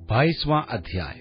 22वां अध्याय।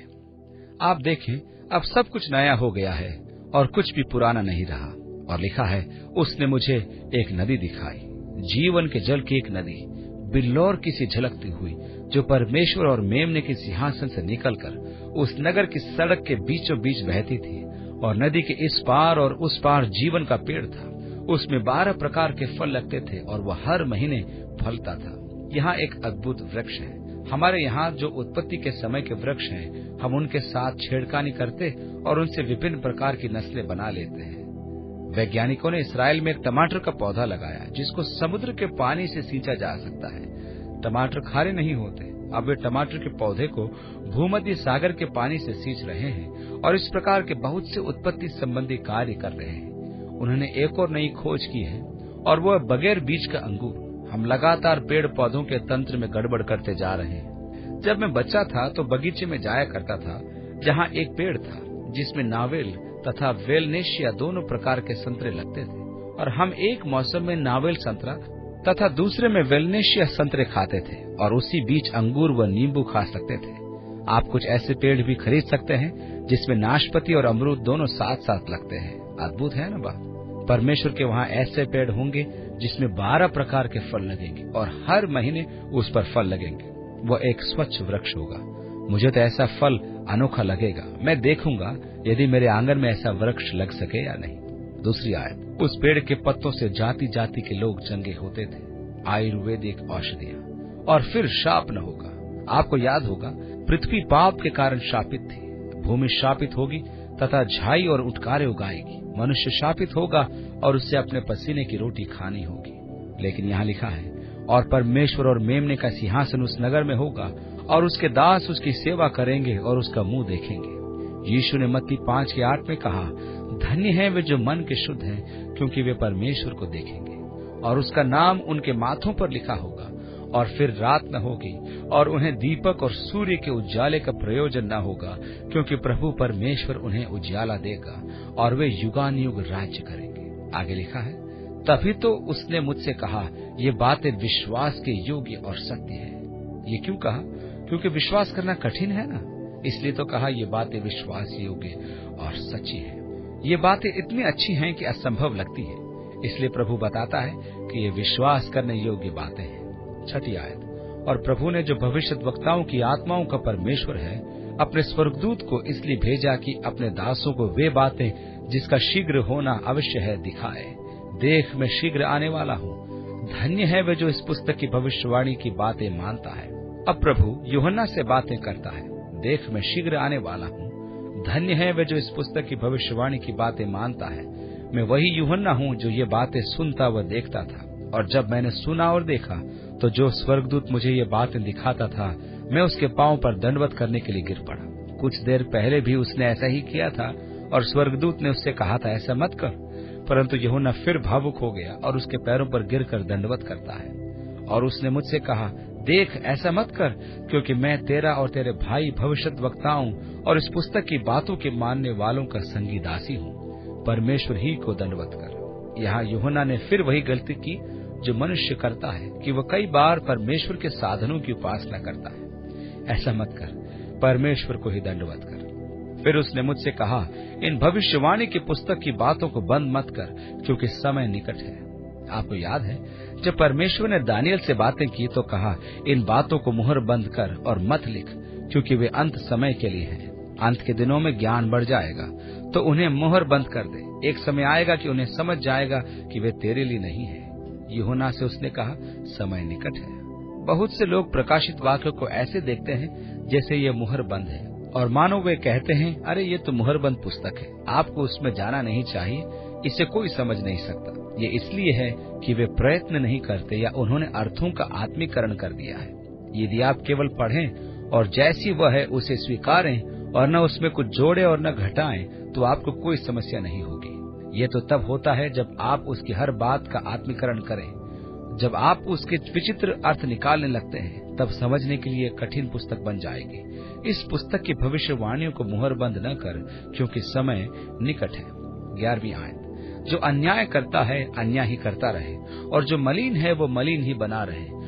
आप देखें, अब सब कुछ नया हो गया है और कुछ भी पुराना नहीं रहा। और लिखा है, उसने मुझे एक नदी दिखाई, जीवन के जल की एक नदी, बिल्लौर की सी झलकती हुई, जो परमेश्वर और मेमने के सिंहासन से निकलकर उस नगर की सड़क के बीचों बीच बहती थी। और नदी के इस पार और उस पार जीवन का पेड़ था। उसमें 12 प्रकार के फल लगते थे और वह हर महीने फलता था। यहाँ एक अद्भुत वृक्ष है। हमारे यहाँ जो उत्पत्ति के समय के वृक्ष हैं, हम उनके साथ छेड़खानी करते और उनसे विभिन्न प्रकार की नस्लें बना लेते हैं। वैज्ञानिकों ने इसराइल में एक टमाटर का पौधा लगाया, जिसको समुद्र के पानी से सींचा जा सकता है। टमाटर खारे नहीं होते। अब वे टमाटर के पौधे को भूमध्य सागर के पानी से सींच रहे हैं और इस प्रकार के बहुत से उत्पत्ति संबंधी कार्य कर रहे हैं। उन्होंने एक और नई खोज की है, और वह बगैर बीज का अंगूर। हम लगातार पेड़ पौधों के तंत्र में गड़बड़ करते जा रहे हैं। जब मैं बच्चा था तो बगीचे में जाया करता था, जहाँ एक पेड़ था जिसमें नावेल तथा वेलनेशिया दोनों प्रकार के संतरे लगते थे, और हम एक मौसम में नावेल संतरा तथा दूसरे में वेलनेशिया संतरे खाते थे, और उसी बीच अंगूर व नींबू खा सकते थे। आप कुछ ऐसे पेड़ भी खरीद सकते हैं जिसमें नाशपाती और अमरूद दोनों साथ साथ लगते हैं। अद्भुत है ना बात। परमेश्वर के वहाँ ऐसे पेड़ होंगे जिसमें 12 प्रकार के फल लगेंगे और हर महीने उस पर फल लगेंगे। वह एक स्वच्छ वृक्ष होगा। मुझे तो ऐसा फल अनोखा लगेगा। मैं देखूंगा यदि मेरे आंगन में ऐसा वृक्ष लग सके या नहीं। दूसरी आयत, उस पेड़ के पत्तों से जाति जाति के लोग चंगे होते थे, आयुर्वेदिक औषधियां। और फिर शाप न होगा। आपको याद होगा, पृथ्वी पाप के कारण शापित थी। भूमि शापित होगी तथा झाई और उठकारे उगाएगी। मनुष्य शापित होगा और उससे अपने पसीने की रोटी खानी होगी। लेकिन यहाँ लिखा है, और परमेश्वर और मेमने का सिंहासन उस नगर में होगा और उसके दास उसकी सेवा करेंगे और उसका मुंह देखेंगे। यीशु ने मत्ती 5:8 में कहा, धन्य है वे जो मन के शुद्ध हैं, क्योंकि वे परमेश्वर को देखेंगे। और उसका नाम उनके माथों पर लिखा होगा। और फिर रात न होगी और उन्हें दीपक और सूर्य के उजाले का प्रयोजन न होगा, क्योंकि प्रभु परमेश्वर उन्हें उजाला देगा और वे युगानुयुग राज्य करेंगे। आगे लिखा है, तभी तो उसने मुझसे कहा, ये बातें विश्वास के योग्य और सत्य है। ये क्यों कहा? क्योंकि विश्वास करना कठिन है ना, इसलिए तो कहा ये बातें विश्वास योग्य और सच्ची है। ये बातें इतनी अच्छी हैं कि असंभव लगती है। इसलिए प्रभु बताता है कि ये विश्वास करने योग्य बातें हैं। 6 आयत, और प्रभु ने जो भविष्यद्वक्ताओं की आत्माओं का परमेश्वर है, अपने स्वर्गदूत को इसलिए भेजा कि अपने दासों को वे बातें जिसका शीघ्र होना अवश्य है दिखाए। देख, मैं शीघ्र आने वाला हूँ। धन्य है वे जो इस पुस्तक की भविष्यवाणी की बातें मानता है। अब प्रभु यूहन्ना से बातें करता है, देख मैं शीघ्र आने वाला हूँ। धन्य है वे जो इस पुस्तक की भविष्यवाणी की बातें मानता है। मैं वही यूहन्ना हूँ जो ये बातें सुनता व देखता था। और जब मैंने सुना और देखा, तो जो स्वर्गदूत मुझे ये बातें दिखाता था, मैं उसके पांव पर दंडवत करने के लिए गिर पड़ा। कुछ देर पहले भी उसने ऐसा ही किया था और स्वर्गदूत ने उससे कहा था, ऐसा मत कर। परंतु यूहन्ना फिर भावुक हो गया और उसके पैरों पर गिरकर दंडवत करता है। और उसने मुझसे कहा, देख ऐसा मत कर, क्योंकि मैं तेरा और तेरे भाई भविष्यद्वक्ताओं और इस पुस्तक की बातों के मानने वालों का संगी दासी हूँ। परमेश्वर ही को दंडवत कर। यहाँ यूहन्ना ने फिर वही गलती की जो मनुष्य करता है कि वह कई बार परमेश्वर के साधनों की उपासना करता है। ऐसा मत कर, परमेश्वर को ही दंडवत कर। फिर उसने मुझसे कहा, इन भविष्यवाणी की पुस्तक की बातों को बंद मत कर, क्योंकि समय निकट है। आपको याद है, जब परमेश्वर ने दानियल से बातें की तो कहा, इन बातों को मुहर बंद कर और मत लिख, क्योंकि वे अंत समय के लिए हैं। अंत के दिनों में ज्ञान बढ़ जाएगा, तो उन्हें मुहर बंद कर दे। एक समय आएगा कि उन्हें समझ जाएगा कि वे तेरे लिए नहीं है। यूहन्ना से उसने कहा, समय निकट है। बहुत से लोग प्रकाशित वाक्यों को ऐसे देखते हैं जैसे ये मुहर बंद है, और मानो वे कहते हैं, अरे ये तो मुहरबंद पुस्तक है, आपको उसमें जाना नहीं चाहिए, इसे कोई समझ नहीं सकता। ये इसलिए है कि वे प्रयत्न नहीं करते या उन्होंने अर्थों का आत्मीकरण कर दिया है। यदि आप केवल पढ़ें और जैसी वह है उसे स्वीकारें और न उसमें कुछ जोड़े और न घटाएं, तो आपको कोई समस्या नहीं होगी। ये तो तब होता है जब आप उसकी हर बात का आत्मीकरण करें। जब आप उसके विचित्र अर्थ निकालने लगते हैं, तब समझने के लिए कठिन पुस्तक बन जाएगी। इस पुस्तक की भविष्यवाणियों को मुहरबंद न कर, क्योंकि समय निकट है। 11वीं आयत, जो अन्याय करता है अन्याय ही करता रहे, और जो मलिन है वो मलिन ही बना रहे,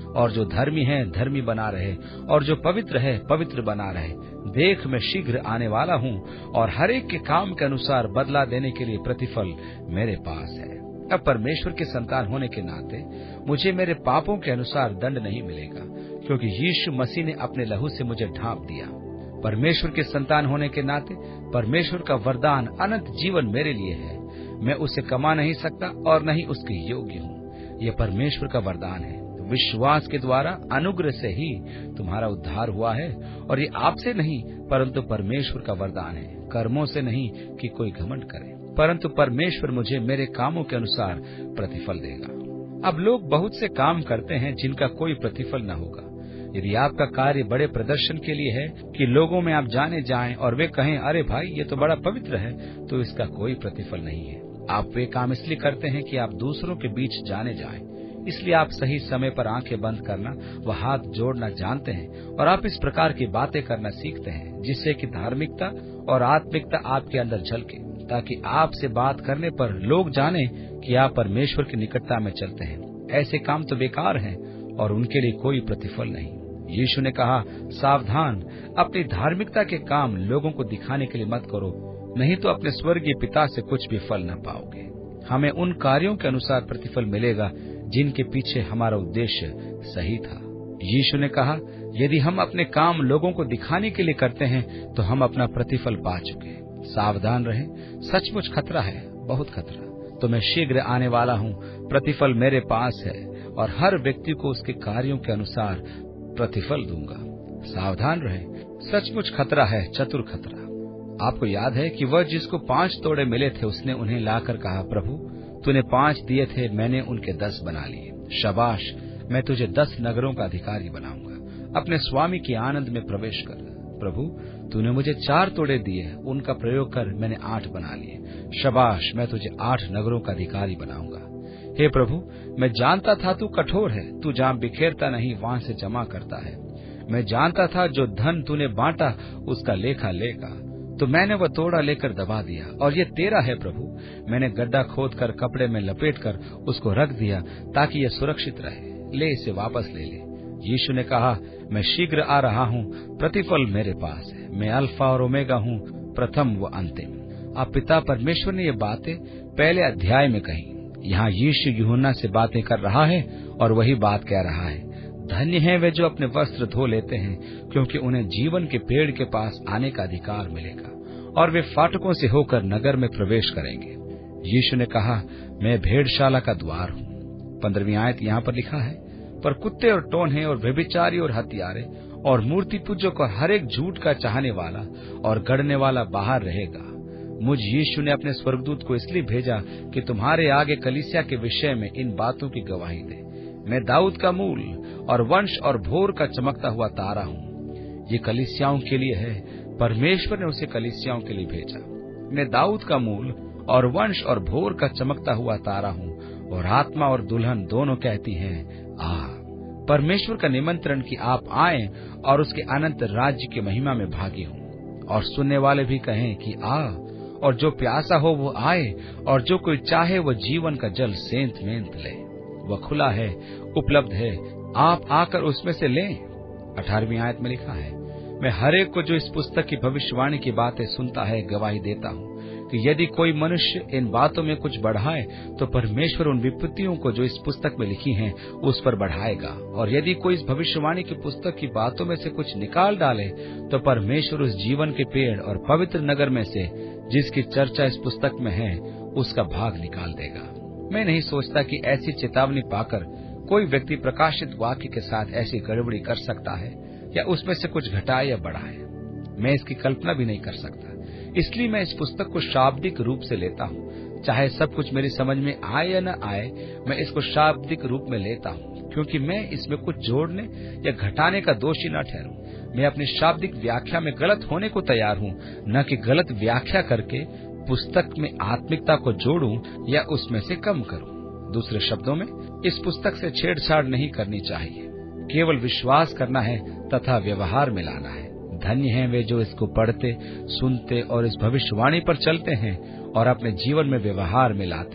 और जो धर्मी है धर्मी बना रहे, और जो पवित्र है पवित्र बना रहे। देख, मैं शीघ्र आने वाला हूँ, और हर एक के काम के अनुसार बदला देने के लिए प्रतिफल मेरे पास है। अब परमेश्वर के संतान होने के नाते मुझे मेरे पापों के अनुसार दंड नहीं मिलेगा, क्योंकि यीशु मसीह ने अपने लहू से मुझे ढांप दिया। परमेश्वर के संतान होने के नाते परमेश्वर का वरदान अनंत जीवन मेरे लिए है। मैं उसे कमा नहीं सकता और न ही उसके योग्य हूँ। यह परमेश्वर का वरदान है। विश्वास के द्वारा अनुग्रह से ही तुम्हारा उद्धार हुआ है, और ये आपसे नहीं परंतु परमेश्वर का वरदान है, कर्मों से नहीं कि कोई घमंड करे, परंतु परमेश्वर मुझे मेरे कामों के अनुसार प्रतिफल देगा। अब लोग बहुत से काम करते हैं जिनका कोई प्रतिफल न होगा। यदि आपका कार्य बड़े प्रदर्शन के लिए है कि लोगों में आप जाने जाएं और वे कहें, अरे भाई ये तो बड़ा पवित्र है, तो इसका कोई प्रतिफल नहीं है। आप वे काम इसलिए करते हैं कि आप दूसरों के बीच जाने जाएं। इसलिए आप सही समय पर आंखें बंद करना व हाथ जोड़ना जानते हैं, और आप इस प्रकार की बातें करना सीखते हैं जिससे कि धार्मिकता और आत्मिकता आपके अंदर झलके, ताकि आपसे बात करने पर लोग जाने कि आप परमेश्वर की निकटता में चलते हैं। ऐसे काम तो बेकार हैं और उनके लिए कोई प्रतिफल नहीं। यीशु ने कहा, सावधान, अपनी धार्मिकता के काम लोगों को दिखाने के लिए मत करो, नहीं तो अपने स्वर्गीय पिता से कुछ भी फल न पाओगे। हमें उन कार्यों के अनुसार प्रतिफल मिलेगा जिनके पीछे हमारा उद्देश्य सही था। यीशु ने कहा, यदि हम अपने काम लोगों को दिखाने के लिए करते हैं तो हम अपना प्रतिफल पा चुके। सावधान रहें, सचमुच खतरा है, बहुत खतरा। तो मैं शीघ्र आने वाला हूँ, प्रतिफल मेरे पास है, और हर व्यक्ति को उसके कार्यों के अनुसार प्रतिफल दूंगा। सावधान रहें, सचमुच खतरा है, चतुर खतरा। आपको याद है कि वह जिसको 5 तोड़े मिले थे उसने उन्हें लाकर कहा, प्रभु तूने 5 दिए थे, मैंने उनके 10 बना लिए। शाबाश, मैं तुझे 10 नगरों का अधिकारी बनाऊंगा। अपने स्वामी के आनंद में प्रवेश कर। प्रभु तूने मुझे 4 तोड़े दिए, उनका प्रयोग कर मैंने 8 बना लिए। शाबाश, मैं तुझे 8 नगरों का अधिकारी बनाऊंगा। हे प्रभु, मैं जानता था तू कठोर है, तू जहाँ बिखेरता नहीं वहाँ से जमा करता है। मैं जानता था जो धन तूने बांटा उसका लेखा लेगा, तो मैंने वह तोड़ा लेकर दबा दिया, और ये तेरा है प्रभु। मैंने गड्ढा खोदकर कपड़े में लपेटकर उसको रख दिया ताकि यह सुरक्षित रहे। ले इसे वापस ले ले। यीशु ने कहा, मैं शीघ्र आ रहा हूँ, प्रतिफल मेरे पास है। मैं अल्फा और ओमेगा हूँ, प्रथम व अंतिम। अब पिता परमेश्वर ने ये बातें पहले अध्याय में कही। यहाँ यीशु यूहन्ना से बातें कर रहा है और वही बात कह रहा है। धन्य हैं वे जो अपने वस्त्र धो लेते हैं, क्योंकि उन्हें जीवन के पेड़ के पास आने का अधिकार मिलेगा, और वे फाटकों से होकर नगर में प्रवेश करेंगे। यीशु ने कहा, मैं भेड़शाला का द्वार हूँ। 15वीं आयत यहाँ पर लिखा है, पर कुत्ते और टोन्हे और व्यभिचारी और हत्यारे और मूर्ति पूजक और हर एक झूठ का चाहने वाला और गढ़ने वाला बाहर रहेगा। मुझ यीशु ने अपने स्वर्गदूत को इसलिए भेजा कि तुम्हारे आगे कलीसिया के विषय में इन बातों की गवाही दे। मैं दाऊद का मूल और वंश और भोर का चमकता हुआ तारा हूँ। ये कलीसियाओं के लिए है, परमेश्वर ने उसे कलीसियाओं के लिए भेजा। मैं दाऊद का मूल और वंश और भोर का चमकता हुआ तारा हूँ, और आत्मा और दुल्हन दोनों कहती हैं, आ। परमेश्वर का निमंत्रण कि आप आएं और उसके अनंत राज्य की महिमा में भागी हों, और सुनने वाले भी कहें कि आ, और जो प्यासा हो वो आए, और जो कोई चाहे वो जीवन का जल सेंध मेंध ले। वह खुला है, उपलब्ध है, आप आकर उसमें से लें। 18वीं आयत में लिखा है, मैं हर एक को जो इस पुस्तक की भविष्यवाणी की बातें सुनता है गवाही देता हूँ कि यदि कोई मनुष्य इन बातों में कुछ बढ़ाए तो परमेश्वर उन विपत्तियों को जो इस पुस्तक में लिखी हैं उस पर बढ़ाएगा, और यदि कोई इस भविष्यवाणी की पुस्तक की बातों में से कुछ निकाल डाले तो परमेश्वर उस जीवन के पेड़ और पवित्र नगर में से जिसकी चर्चा इस पुस्तक में है उसका भाग निकाल देगा। मैं नहीं सोचता कि ऐसी चेतावनी पाकर कोई व्यक्ति प्रकाशित वाक्य के साथ ऐसी गड़बड़ी कर सकता है या उसमें से कुछ घटाए या बढ़ाए। मैं इसकी कल्पना भी नहीं कर सकता। इसलिए मैं इस पुस्तक को शाब्दिक रूप से लेता हूँ। चाहे सब कुछ मेरी समझ में आए या न आए, मैं इसको शाब्दिक रूप में लेता हूँ, क्योंकि मैं इसमें कुछ जोड़ने या घटाने का दोषी न ठहरूं। मैं अपनी शाब्दिक व्याख्या में गलत होने को तैयार हूँ, न कि गलत व्याख्या करके पुस्तक में आत्मिकता को जोड़ूं या उसमें से कम करूं। दूसरे शब्दों में, इस पुस्तक से छेड़छाड़ नहीं करनी चाहिए, केवल विश्वास करना है तथा व्यवहार में लाना है। धन्य हैं वे जो इसको पढ़ते, सुनते और इस भविष्यवाणी पर चलते हैं और अपने जीवन में व्यवहार में लाते हैं।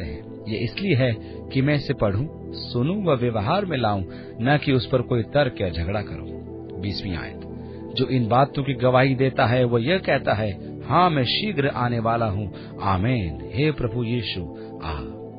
ये इसलिए है कि मैं इसे पढ़ूं, सुनूं व व्यवहार में लाऊं, न कि उस पर कोई तर्क या झगड़ा करूं। 20वीं आयत, जो इन बातों की गवाही देता है वो यह कहता है, हाँ मैं शीघ्र आने वाला हूँ। आमीन। हे प्रभु यीशु आ।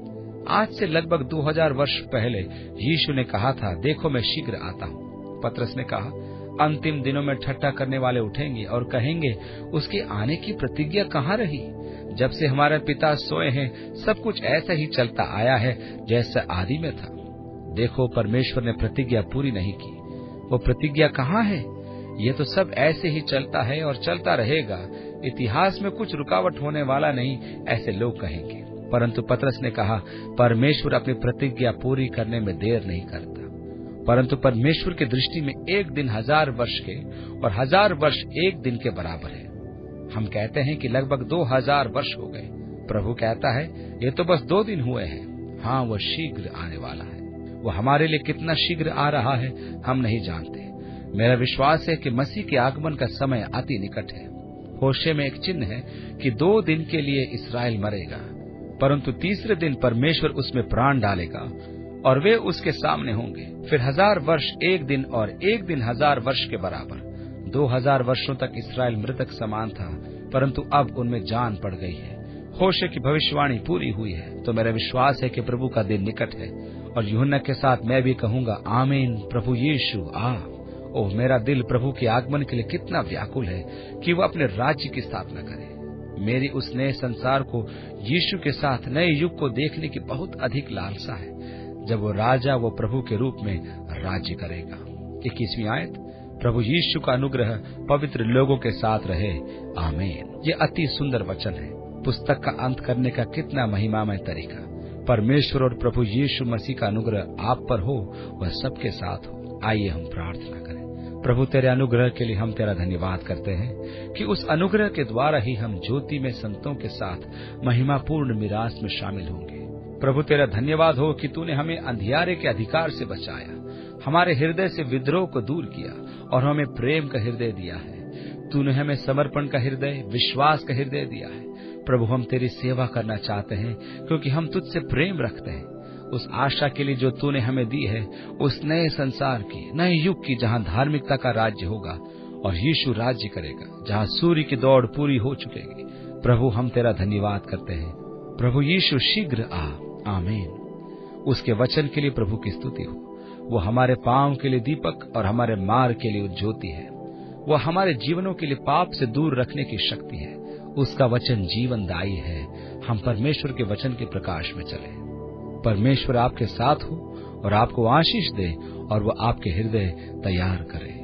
आज से लगभग 2000 वर्ष पहले यीशु ने कहा था, देखो मैं शीघ्र आता हूँ। पतरस ने कहा, अंतिम दिनों में ठट्ठा करने वाले उठेंगे और कहेंगे, उसके आने की प्रतिज्ञा कहाँ रही? जब से हमारे पिता सोए हैं सब कुछ ऐसा ही चलता आया है जैसा आदि में था। देखो परमेश्वर ने प्रतिज्ञा पूरी नहीं की। वो प्रतिज्ञा कहाँ है? ये तो सब ऐसे ही चलता है और चलता रहेगा। इतिहास में कुछ रुकावट होने वाला नहीं, ऐसे लोग कहेंगे। परंतु पतरस ने कहा, परमेश्वर अपनी प्रतिज्ञा पूरी करने में देर नहीं करता। परंतु परमेश्वर की दृष्टि में एक दिन 1000 वर्ष के और 1000 वर्ष एक दिन के बराबर है। हम कहते हैं कि लगभग 2000 वर्ष हो गए। प्रभु कहता है, ये तो बस 2 दिन हुए हैं। हाँ, वो शीघ्र आने वाला है। वो हमारे लिए कितना शीघ्र आ रहा है हम नहीं जानते। मेरा विश्वास है कि मसीह के आगमन का समय अति निकट है। होशे में एक चिन्ह है कि 2 दिन के लिए इस्राएल मरेगा, परंतु तीसरे दिन परमेश्वर उसमें प्राण डालेगा और वे उसके सामने होंगे। फिर 1000 वर्ष एक दिन और एक दिन 1000 वर्ष के बराबर। 2000 वर्षों तक इस्राएल मृतक समान था, परंतु अब उनमें जान पड़ गई है। होशे की भविष्यवाणी पूरी हुई है। तो मेरा विश्वास है कि प्रभु का दिन निकट है। और यूहन्ना के साथ मैं भी कहूंगा, आमीन। प्रभु यीशु आ। ओह, मेरा दिल प्रभु के आगमन के लिए कितना व्याकुल है कि वो अपने राज्य की स्थापना करे। मेरी उस नए संसार को, यीशु के साथ नए युग को देखने की बहुत अधिक लालसा है, जब वो राजा वो प्रभु के रूप में राज्य करेगा। 21वीं आयत, प्रभु यीशु का अनुग्रह पवित्र लोगों के साथ रहे। आमीन। ये अति सुंदर वचन है। पुस्तक का अंत करने का कितना महिमामय तरीका। परमेश्वर और प्रभु यीशु मसीह का अनुग्रह आप पर हो, वह सबके साथ हो। आइए हम प्रार्थना करें। प्रभु, तेरे अनुग्रह के लिए हम तेरा धन्यवाद करते हैं कि उस अनुग्रह के द्वारा ही हम ज्योति में संतों के साथ महिमापूर्ण मिरास में शामिल होंगे। प्रभु, तेरा धन्यवाद हो कि तूने हमें अंधियारे के अधिकार से बचाया, हमारे हृदय से विद्रोह को दूर किया और हमें प्रेम का हृदय दिया है। तूने हमें समर्पण का हृदय, विश्वास का हृदय दिया है। प्रभु, हम तेरी सेवा करना चाहते हैं क्योंकि हम तुझसे प्रेम रखते हैं। उस आशा के लिए जो तूने हमें दी है, उस नए संसार की, नए युग की, जहाँ धार्मिकता का राज्य होगा और यीशु राज्य करेगा, जहाँ सूर्य की दौड़ पूरी हो चुकेगी। प्रभु, हम तेरा धन्यवाद करते हैं। प्रभु यीशु शीघ्र आ। आमीन। उसके वचन के लिए प्रभु की स्तुति हो। वो हमारे पांव के लिए दीपक और हमारे मार्ग के लिए ज्योति है। वो हमारे जीवनों के लिए पाप से दूर रखने की शक्ति है। उसका वचन जीवनदायी है। हम परमेश्वर के वचन के प्रकाश में चले। परमेश्वर आपके साथ हो और आपको आशीष दे और वो आपके हृदय तैयार करे।